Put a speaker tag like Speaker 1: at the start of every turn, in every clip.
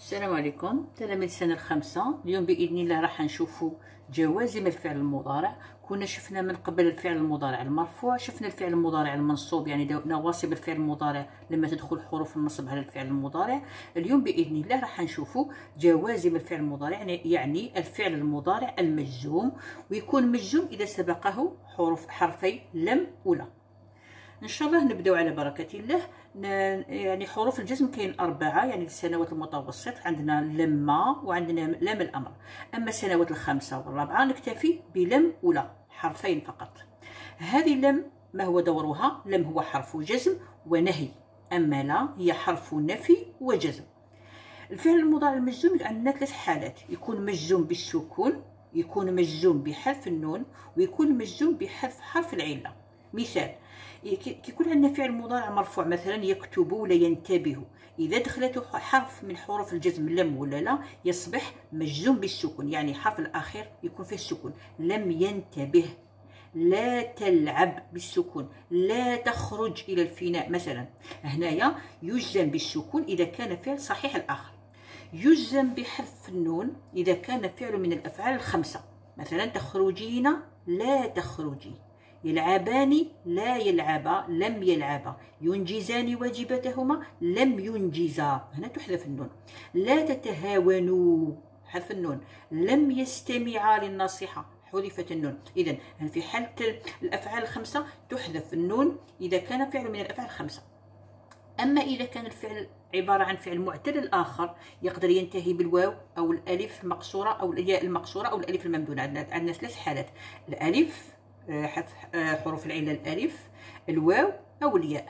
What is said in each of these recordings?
Speaker 1: السلام عليكم تلاميذ السنة الخامسة. اليوم بإذن الله راح نشوفوا جوازم الفعل المضارع. كنا شفنا من قبل الفعل المضارع المرفوع، شفنا الفعل المضارع المنصوب يعني نواصب الفعل المضارع لما تدخل حروف النصب على الفعل المضارع. اليوم بإذن الله راح نشوفوا جوازم الفعل المضارع، يعني الفعل المضارع المجزوم، ويكون مجزوم إذا سبقه حرفي لم ولا. ان شاء الله نبداو على بركه الله. يعني حروف الجزم كاين 4، يعني السنوات المتوسط عندنا لما وعندنا لام الامر. اما السنوات الخامسه والرابعه نكتفي بلم ولا، حرفين فقط. هذه لم ما هو دورها؟ لم هو حرف جزم ونهي، اما لا هي حرف نفي وجزم. الفعل المضارع المجزوم عندنا 3 حالات: يكون مجزوم بالسكون، يكون مجزوم بحرف النون، ويكون مجزوم بحذف حرف العله. مثال: كيكون عندنا فعل مضارع مرفوع مثلا يكتب ولا ينتبه، اذا دخلته حرف من حروف الجزم لم ولا لا يصبح مجزوم بالسكون، يعني الحرف الاخير يكون فيه السكون. لم ينتبه، لا تلعب بالسكون، لا تخرج الى الفناء مثلا. هنايا يجزم بالسكون اذا كان فعل صحيح الاخر. يجزم بحذف النون اذا كان فعل من الافعال الخمسه، مثلا تخرجين لا تخرجي، يلعبان لا يلعبا لم يلعبا، ينجزان واجباتهما لم ينجزا، هنا تحذف النون. لا تتهاونوا، حذف النون. لم يستمعا للنصيحة، حذفت النون. إذن في حالة الأفعال الخمسة تحذف النون إذا كان فعل من الأفعال الخمسة. أما إذا كان الفعل عبارة عن فعل معتل الآخر يقدر ينتهي بالواو أو الألف المقصورة أو الياء المقصورة أو الألف الممدودة. عندنا 3 حالات: الألف، حذف حروف العله الالف، الواو او الياء.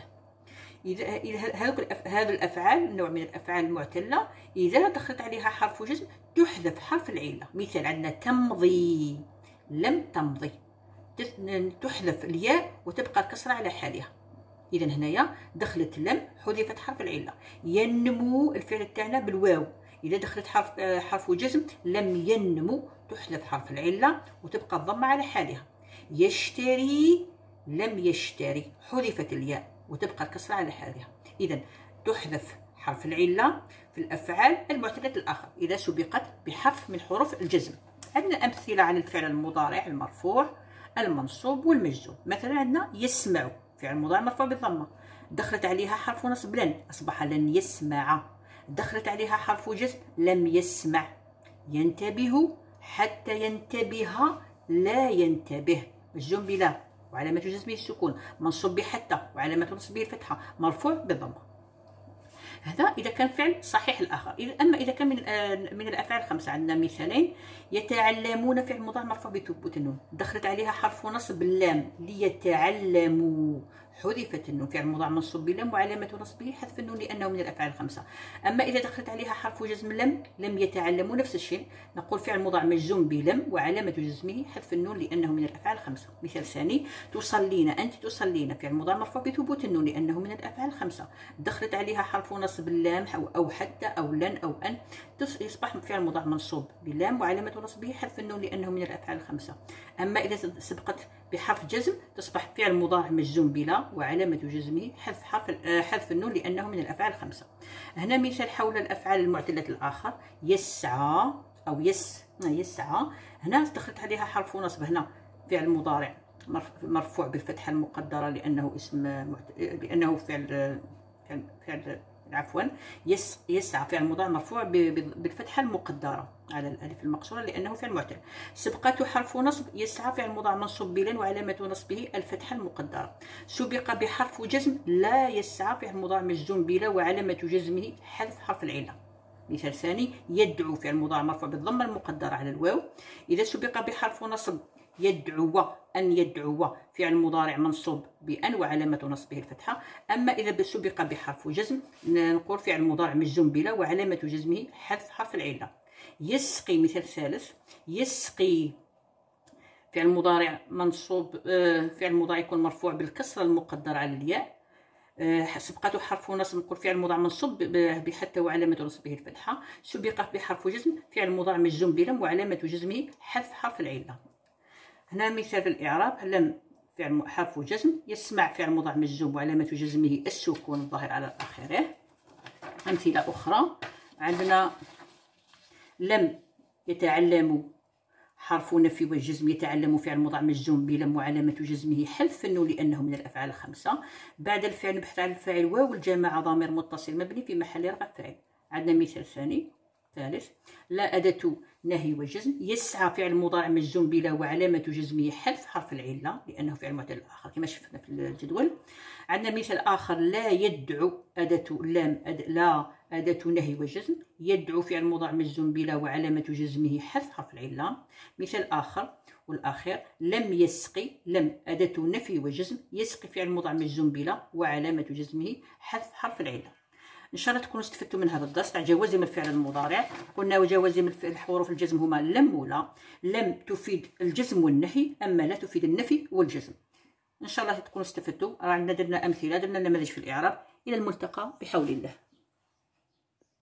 Speaker 1: اذا هذه الافعال نوع من الافعال المعتله اذا دخلت عليها حرف جزم تحذف حرف العله. مثال: عندنا تمضي، لم تمضي، تحذف الياء وتبقى الكسره على حالها. اذا هنايا دخلت لم حذفت حرف العله. ينمو الفعل تاعنا بالواو، اذا دخلت حرف جزم لم ينمو تحذف حرف العله وتبقى الضمه على حالها. يشتري لم يشتري حذفت الياء وتبقى الكسرة على حالها. إذا تحذف حرف العلة في الأفعال المعتلة الآخر إذا سبقت بحرف من حروف الجزم. عندنا أمثلة على الفعل المضارع المرفوع المنصوب والمجزوم. مثلا عندنا يسمع، فعل مضارع مرفوع بالضمة، دخلت عليها حرف نصب لن أصبح لن يسمع. دخلت عليها حرف جزم لم يسمع. ينتبه حتى ينتبه لا ينتبه، مجزوم بلا وعلامة جزمه السكون، منصوب بحتى وعلامة نصبه الفتحة، مرفوع بالضمة. هذا إذا كان فعل صحيح الآخر. أما إذا كان من الأفعال الخمسة عندنا مثالين: يتعلمون فعل مضارع مرفوع بثبوت النون، دخلت عليها حرف نصب اللام ليتعلموا، حذفت النون، فعل مضارع منصوب بلم وعلامة نصبه حذف النون لأنه من الأفعال الخمسة. أما إذا دخلت عليها حرف جزم لم يتعلموا نفس الشيء، نقول فعل مضارع مجزوم بلم وعلامة جزمه حذف النون لأنه من الأفعال الخمسة. مثال ثاني: تصلين، أنت تصلين، فعل مضارع مرفوع بثبوت النون لأنه من الأفعال الخمسة، دخلت عليها حرف نصب اللام أو حتى أو لن أو أن، يصبح فعل مضارع منصوب بلام وعلامة نصبه حذف النون لأنه من الأفعال الخمسة. أما إذا سبقت بحرف جزم تصبح فعل مضارع مجزوم بلا وعلامة جزمه حذف النون لأنه من الأفعال الخمسة. هنا مثال حول الأفعال المعتلة الآخر: يسعى أو يسعى، هنا دخلت عليها حرف نصب، هنا فعل مضارع مرفوع بالفتحة المقدرة لأنه فعل عفوا يسعى فعل مضارع مرفوع بالفتحة المقدرة على الألف المقصورة لأنه فعل معتل. سبقته حرف نصب يسعى، فعل مضارع منصوب بلا وعلامة نصبه الفتحة المقدرة. سبق بحرف جزم لا يسعى، فعل مضارع مجزوم بلا وعلامة جزمه حذف حرف العلة. مثال ثاني: يدعو، فعل مضارع مرفوع بالضمة المقدرة على الواو، إذا سبق بحرف نصب يدعو، أن يدعو، فعل مضارع منصوب بأن وعلامة نصبه الفتحة. أما إذا سبق بحرف جزم نقول فعل مضارع مجزوم بلا وعلامة جزمه حذف حرف العلة. يسقي، مثال ثالث: يسقي، فعل مضارع منصوب، فعل مضارع يكون مرفوع بالكسرة المقدرة على الياء، سبقته حرف نصب نقول فعل مضارع منصوب بحتى وعلامة نصبه الفتحة. سبق بحرف جزم فعل مضارع مجزوم بلم وعلامة جزمه حذف حرف العلة. هنا مثال في الإعراب: لم فعل حرف جزم، يسمع فعل مضارع مجزوم وعلامة جزمه السكون الظاهر على آخره. أمثلة أخرى: عندنا لم يتعلم حرف نفي والجزم، يتعلم فعل مضارع مجزوم بلم وعلامة جزمه حذف النون لأنه من الأفعال الخمسة. بعد الفعل نبحث عن الفاعل واو الجماعة ضمير متصل مبني في محل رفع فاعل. عندنا مثال ثالث لا أداة نهي وجزم، يسعى فعل مضارع مجزوم بلا وعلامة جزمه حذف حرف العلة لأنه فعل معتل الآخر كما شفنا في الجدول. عندنا مثال آخر لا يدعو أداة لا أداة نهي وجزم، يدعو فعل مضارع مجزوم بلا وعلامة جزمه حذف حرف العلة. مثال آخر والأخير لم يسقي، لم أداة نفي وجزم، يسقي فعل مضارع مجزوم بلا وعلامة جزمه حذف حرف العلة. ان شاء الله تكونوا استفدتوا من هذا الدرس تاع جوازم الفعل المضارع. قلنا جوازم الحروف الجزم هما لم ولا. لم تفيد الجزم والنهي، اما لا تفيد النفي والجزم. ان شاء الله تكونوا استفدتوا. عندنا درنا امثله، درنا نماذج في الاعراب. الى الملتقى بحول الله.